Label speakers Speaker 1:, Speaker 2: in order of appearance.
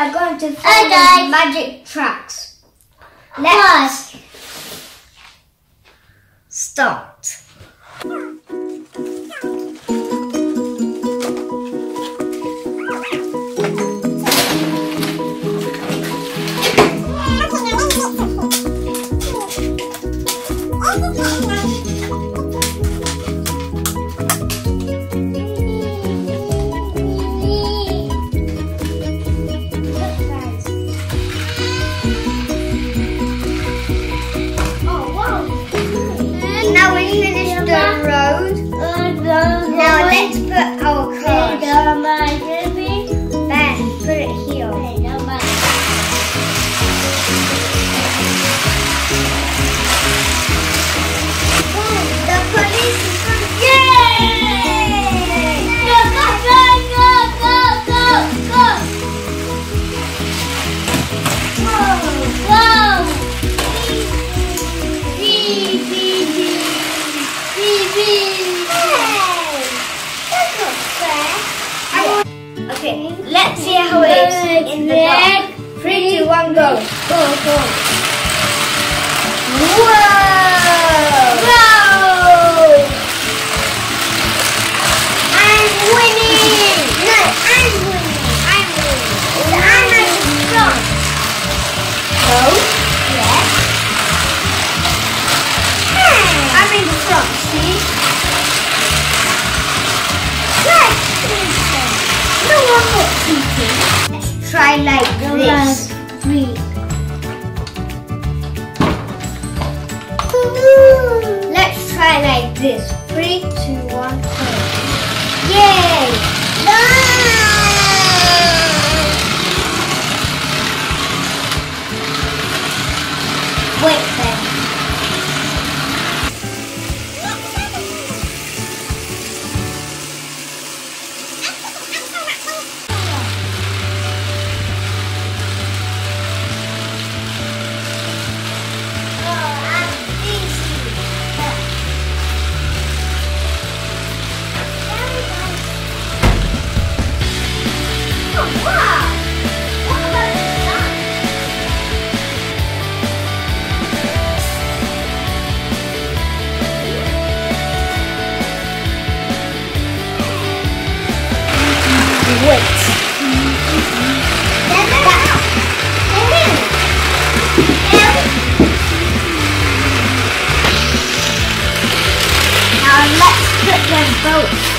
Speaker 1: are going to follow magic tracks. Let's start. Now we finished the road. Now let's put our cars. Ben, put it here. The police is coming. Yay! Go, go, go, go, go, go, go. Whoa, whoa. Beep, beep, beep. Okay, let's see how it is in the dark. 3, 2, 1, go. Go, go. Whoa! Whoa! I'm winning! No, I'm winning. I'm winning. I'm at the front. No? Yes. I'm in the front, see? Yes! No one more eating. Let's try like this. Let's try like this. 3, 2, 1, go. Yay! No! Wait then. Wait. Now let's put them both.